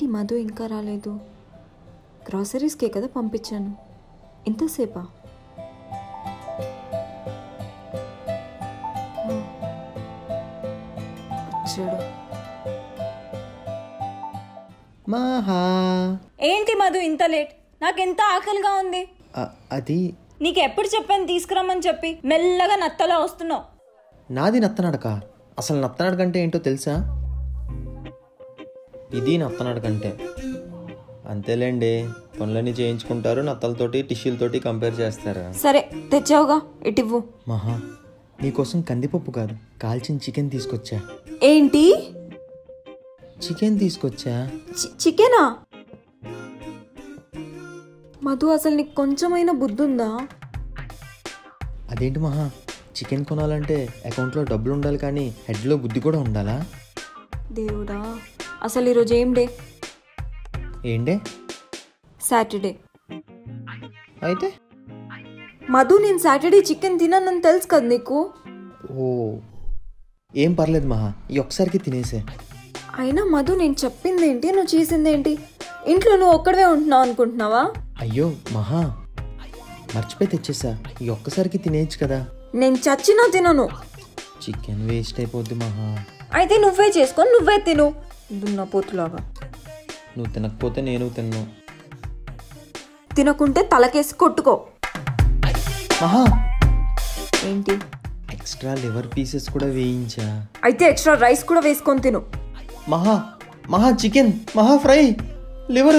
మధు ఇంకా రాలేదు? గ్రాసరీస్కే కదా పంపించాను, ఇంతసేపా? వచ్చాడు. మహా, ఏంటి మధు ఇంత లేట్? నాకెంత ఆకలిగా ఉంది. అది నీకు ఎప్పుడు చెప్పాను తీసుకురమ్మని చెప్పి? మెల్లగా నత్తలా వస్తున్నావు. నాది నత్తనడక. అసలు నత్తనడక అంటే ఏంటో తెలుసా? ఇది నత్తనడక అంటే అంతేలేండి, పనులన్నీ చేయించుకుంటారు, నత్తలతోటి టిష్యూలతోటి కంపేర్ చేస్తారు. సరే తెచ్చావుగా, ఇటివ్వు. మహా, నీకోసం కందిపప్పు కాదు, కాల్చిన చికెన్ తీసుకొచ్చా. ఏంటి? చికెన్ తీసుకొచ్చా. చికెనా? మధు, అసలు నీకు కొంచెమైనా బుద్ధి ఉందా? అదేంటి మహా, చికెన్ కొనాలంటే అకౌంట్లో డబ్బులు ఉండాలి కానీ హెడ్లో బుద్ధి కూడా ఉండాలా? దేవుడా, అసలు ఈరోజు ఏం డే? ఏం డే? సాటర్డే. అయితే మధు, నేను సాటర్డే చికెన్ తినని తెలుసు కదా నీకు. ఓ, ఏం పర్లేదు మహా, ఈ ఒక్కసారికి తినేసే. అయినా మధు, నేను చెప్పింది ఏంటి, నువ్వు చేసిందేంటి? ఇంట్లో నువ్వు ఒక్కడవే ఉంటున్నావు అనుకుంటున్నావా? అయ్యో మహా, మర్చిపోయి తెచ్చేసా, ఈ ఒక్కసారికి తినేయచ్చు కదా. నేను చచ్చినా తినను. చికెన్ వేస్ట్ అయిపోద్ది మహా. అయితే నువ్వే చేసుకొని నువ్వే తిను, దున్నపోతులాగా. నువ్వు తినకపోతే నేను తిన్ను. తినకుంటే తలకేసి కొట్టుకో. మహా, ఏంటి? ఎక్స్ట్రా లివర్ పీసెస్ కూడా వేయించా. అయితే ఎక్స్ట్రా రైస్ కూడా వేసుకొని తిను. మహా, మహా చికెన్, మహా ఫ్రై, లివరు.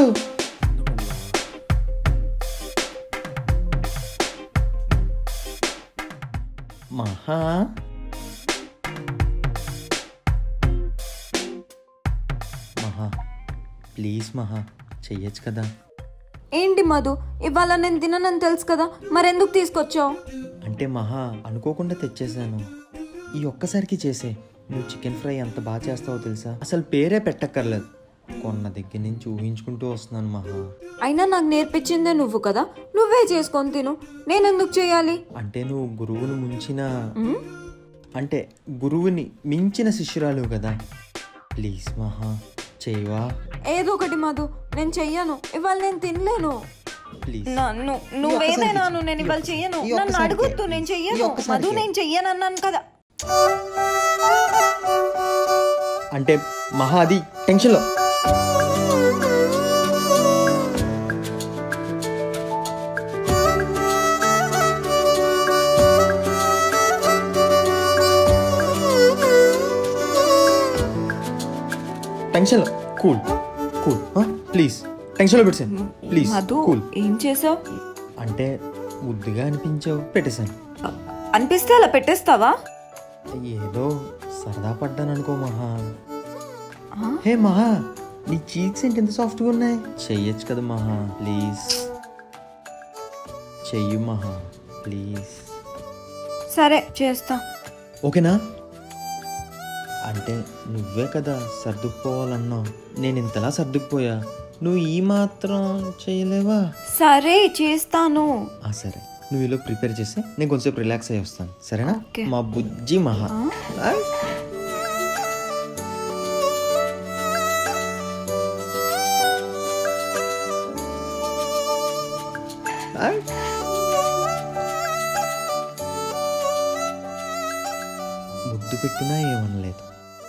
మహా, మహా ప్లీజ్ మహా, చెయ్యొచ్చు కదా. ఏంటి మధు, ఇవాళ నేను తిననని తెలుసు కదా, మరెందుకు తీసుకొచ్చావు? అంటే మహా, అనుకోకుండా తెచ్చేసాను, ఈ ఒక్కసారికి చేసే. నువ్వు చికెన్ ఫ్రై ఎంత బాగా చేస్తావో తెలుసా? అసలు పేరే పెట్టక్కర్లేదు, కొన్న దగ్గర నుంచి ఊహించుకుంటూ వస్తున్నాను మహా. అయినా నాకు నేర్పించిందే నువ్వు కదా, నువ్వే చేసుకొని తిను, నేనెందుకు చేయాలి? అంటే నువ్వు గురువుని గురువుని మించిన శిష్యురాలు కదా. ప్లీజ్ మహా, చేయవా? ఏదో ఒకటి మధు, నేను చెయ్యను, ఇవాళ నేను తినలేను. ప్లీజ్. నువ్వేదైనా నేను ఇవాళ చెయ్యను. నన్ను అడుగుతూ నేను చెయ్యను మధు, నేను చెయ్యను అన్నాను కదా. అంటే మహా, అది టెన్షన్లో. టెన్షన్లో కూల్ కూల్ ప్లీజ్, టెన్షన్లో పెట్టాను ప్లీజ్. మధు, కూల్. ఏం చేసావు? అంటే ముద్దుగా అనిపించావు, పెట్టేశాను. అనిపిస్తే అలా పెట్టేస్తావా? ఏదో సరదా పడ్డాను అనుకో మహా. హే మహా, నీ చీక్స్ ఏంటి ఎంత సాఫ్ట్గా ఉన్నాయి? చెయ్యొచ్చు కదా మహా, ప్లీజ్ చెయ్యు మహా, ప్లీజ్. సరే చేస్తా. ఓకేనా? అంటే నువ్వే కదా సర్దుకుపోవాలన్నావు, నేను ఇంతలా సర్దుకుపోయా, నువ్వు ఈ మాత్రం చేయలేవా? సరే చేస్తాను. సరే, నువ్వు ఇలా ప్రిపేర్ చేస్తే నేను కొంచెం రిలాక్స్ అయ్యి వస్తాను, సరేనా? మా బుజ్జి మహా. ముద్దు పెట్టినా ఏమనలేదు.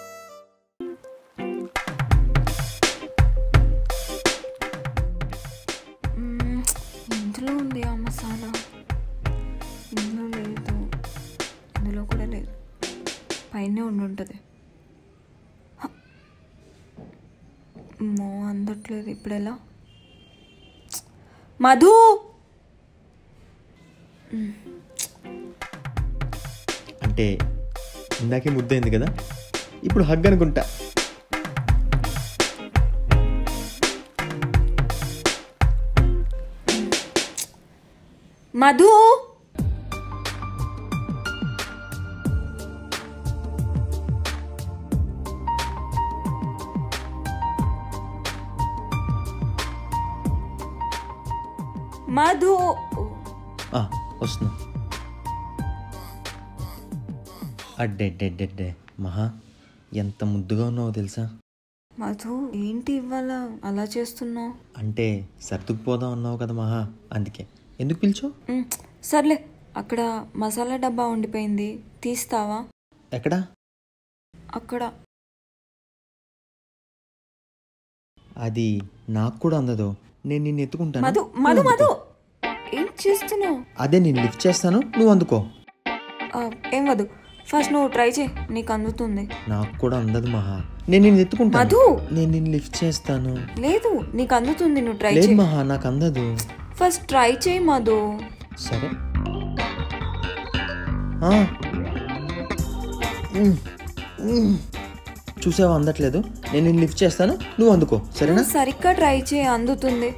ఇందులో ఉంది ఆ మసాలా, ఇందులో లేదు, ఇందులో కూడా లేదు, పైనే ఉండుంటుంది. అందట్లేదు, ఇప్పుడు ఎలా? మధు, అంటే ఇందాకే ముద్దయింది కదా, ఇప్పుడు హగ్ అనుకుంటా. మధు, మధు వస్తున్నా. అడ్డే మహా, ఎంత ముద్దుగా ఉన్నావో తెలుసా? మధు ఏంటి ఇవ్వాల అలా చేస్తున్నావు? అంటే సర్దుకుపోదాం అన్నావు కదా మహా, అందుకే. ఎందుకు పిలిచో? సర్లే, అక్కడ మసాలా డబ్బా ఉండిపోయింది, తీస్తావా? ఎక్కడా? అక్కడ. అది నాకు కూడా అందదు. నేను నిన్ను ఎత్తుకుంటాను. మధు మధు మధు ఏం చేస్తున్నావు? అదే నేను లిఫ్ట్ చేస్తాను, నువ్వు అందుకో. ఏం వద్దు, ఫస్ట్ నువ్వు ట్రై చేయి, నీకు అందుతుంది. నాకు కూడా అందదు మహా, నేను నిన్ను ఎత్తుకుంటాను. మధు నేను నిన్ను లిఫ్ట్ చేస్తాను. లేదు, నీకు అందుతుంది, నువ్వు ట్రై లేదు చేయి. మహా, నాకు అందదు. ఫస్ట్ ట్రై చేయి మధు. సరే. చూసావా, అందట్లేదు. నేను నిన్ను లిఫ్ట్ చేస్తాను, నువ్వు అందుకో, సరేనా? సరిగ్గా ట్రై చేయి, అందుతుంది.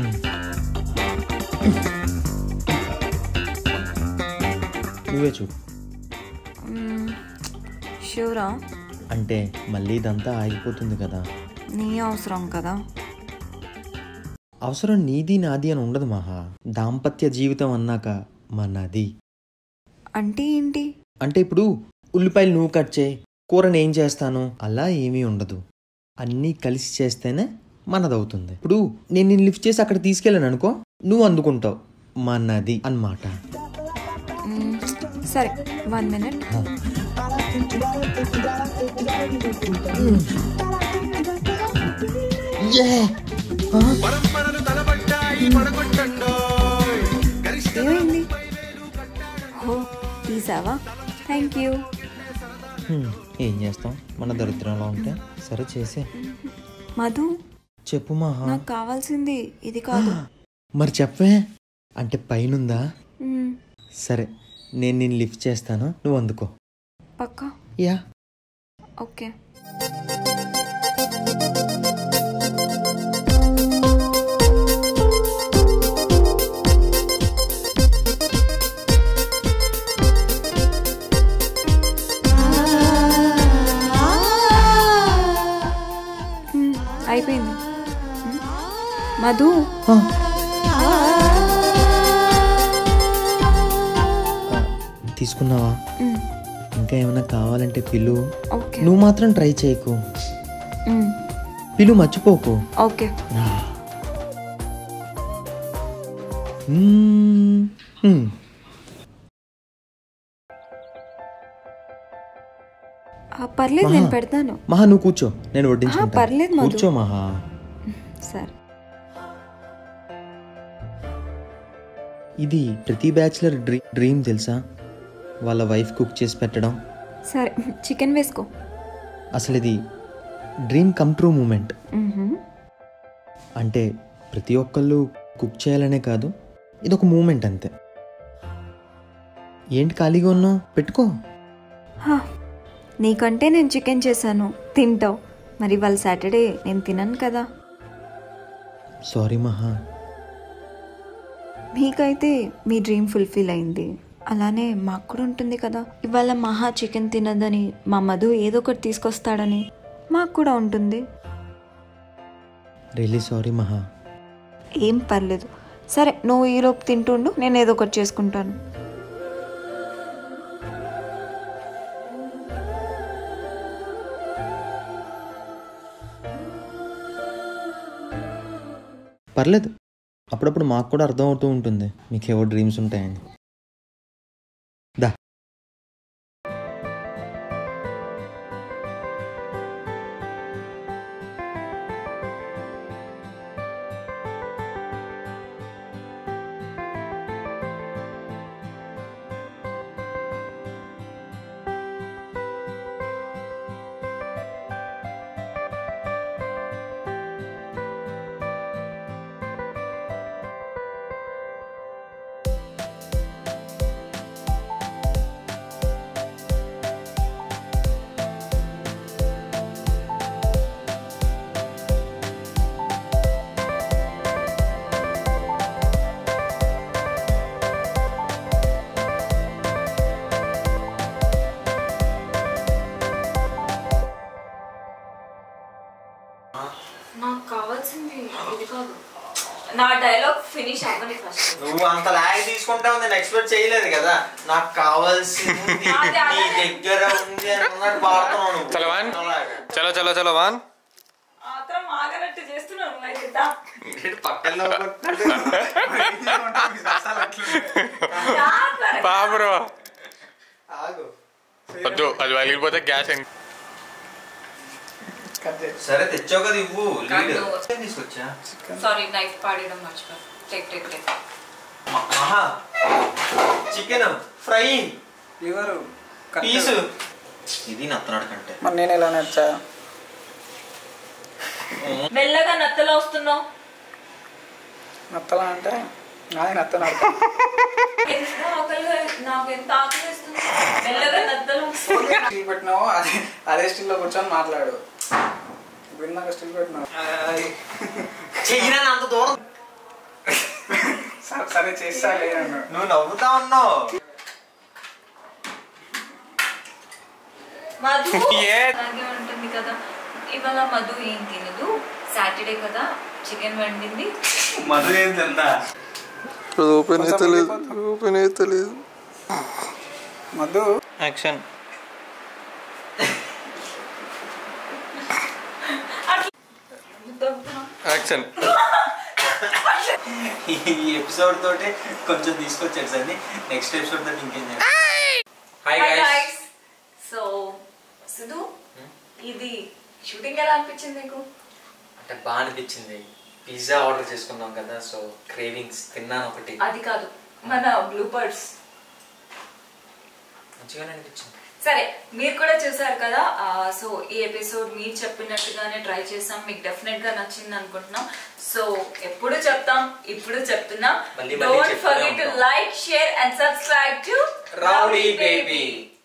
నువ్వే చూడు. షూరా? అంటే మళ్ళీ ఇదంతా ఆగిపోతుంది కదా. నీ అవసరం కదా. అవసరం నీది నాది అని ఉండదు మహా. దాంపత్య జీవితం అన్నాక మనది. అంటే ఏంటి? అంటే ఇప్పుడు ఉల్లిపాయలు నువ్వు కట్ చేయి, కూర నేను చేస్తాను, అలా ఏమీ ఉండదు. అన్నీ కలిసి చేస్తేనే మనదవుతుంది. ఇప్పుడు నేను నిన్ను లిఫ్ట్ చేసి అక్కడ తీసుకెళ్ళాను అనుకో, నువ్వు అందుకుంటావు, మనది అన్నమాట. సరే, 1 minute. ఏమైంది? ఓ, తీసావా? Thank you. ఏం చేస్తాం, మన దరిద్రంలో ఉంటే. సరే చేసే. మధు, చెప్పు మహా. నాకు కావాల్సింది ఇది కాదు. మరి చెప్పే. అంటే పైనుందా? మ్మ్. సరే, నేను నిన్ను లిఫ్ట్ చేస్తాను, నువ్వు అందుకో. పక్కా? యా. ఓకే. అయిపోయింది. మధు, తీసుకున్నావా? ఇంకా ఏమైనా కావాలంటే పిలు. ఓకే. నువ్వు మాత్రం ట్రై చేయకు, పిలు మర్చిపోకు. ఓకే. పర్లేదు, నేను పెడతాను. మహా నువ్వు కూర్చో, నేను వడ్డించుకుంటా. పర్లేదు మధు. కూర్చో మహా. సరే. ఇది ప్రతి బ్యాచులర్ డ్రీమ్ తెలుసా, వాళ్ళ వైఫ్ కుక్ చేసి పెట్టడం. సరే, చికెన్ వేసుకో. అసలు ఇది డ్రీమ్ కమ్ ట్రూ మూమెంట్. అంటే ప్రతి ఒక్కళ్ళు కుక్ చేయాలనే కాదు, ఇదొక మూమెంట్ అంతే. ఏంటి ఖాళీగా ఉన్నావు, పెట్టుకో. నీకంటే నేను చికెన్ చేశాను, తింటావు. మరి వాళ్ళ సాటర్డే నేను తినను కదా. సారీ మహా. మీకైతే మీ డ్రీమ్ ఫుల్ఫిల్ అయింది, అలానే మాకు కూడా ఉంటుంది కదా. ఇవాళ మహా చికెన్ తినదని, మా మధు ఏదో ఒకటి తీసుకొస్తాడని మాకు కూడా ఉంటుంది. రియలీ సారీ మహా. ఏం పర్లేదు. సరే, నువ్వు ఈలోపు తింటుండు, నేను ఏదో ఒకటి చేసుకుంటాను. పర్లేదు, అప్పుడప్పుడు మాకు కూడా అర్థం అవుతూ ఉంటుంది మీకేవో డ్రీమ్స్ ఉంటాయని. దా. నాకు కావాల్సింది ఇది కాదు. నా డైలాగ్ ఫినిష్ అవ్వని ఫస్ట్. నువ్వు అంత లాగ్ తీసుకుంటా ఉంది, ఎక్స్పెక్ట్ చేయలేదు కదా. నాకు కావాల్సింది నీ దగ్గర ఉంది అనుకున్నట్టు పాడుతున్నావు. చలో చలో చలో 1 బాబ్రో వద్దు, అది వలిగిపోతే గ్యాస్. సరే తెచ్చావు కదా, ఇవ్వు. తీసుకొచ్చా. సారీ, నైఫ్ పాడడం మర్చిపోయా. టేక్ మహా చికెన్ ఫ్రై లివరు పీసు. ఇది నత్తనాడు కంటే మరి నేను ఎలా నచ్చా? మెల్లగా నత్తలో వస్తున్నావు. నత్తలా అంటే నాది నత్తనాడు. నాకు ఎంత ఆకలిస్తుంది. మెల్లగా నత్తలు స్టిల్ పెట్టినావు, అదే స్టిల్ లో కూర్చొని మాట్లాడు. విన్నాక స్టిల్ పెట్టినావు. చెయ్యినా అంత దూరం. సరే చేస్తా లేదన్నా. నువ్వు నవ్వుతా ఉన్నావు. మధు అలాగే ఉంటుంది కదా. ఇవాళ మధు ఏం తినదు, సాటర్డే కదా, చికెన్ వండింది. మధు ఏం తిందా? ఓపెన్ అయితే లేదు. మధు యాక్షన్. యాక్షన్. ఈ ఎపిసోడ్ తోటి కొంచెం తీసుకొచ్చాడు సార్. నెక్స్ట్ ఎపిసోడ్ తోటి ఇంకేం చేయాలి? Hi guys. సో సిద్ధు, ఇది షూటింగ్ ఎలా అనిపించింది నీకు? అంటే బాగా అనిపించింది. పిజ్జా ఆర్డర్ చేసుకున్నాం కదా, సో క్రేవింగ్స్ తిన్నాను ఒకటి. అది కాదు, మన బ్లూపర్స్ మంచిగానే అనిపించింది. సరే, మీరు కూడా చూసారు కదా. సో ఈ ఎపిసోడ్ మీరు చెప్పినట్టుగానే ట్రై చేసాం. మీకు డెఫినెట్ గా నచ్చింది అనుకుంటున్నాం. సో ఎప్పుడు చెప్తాం, ఇప్పుడు చెప్తున్నాం. మళ్ళీ don't forget to like, share and subscribe to Rowdy baby.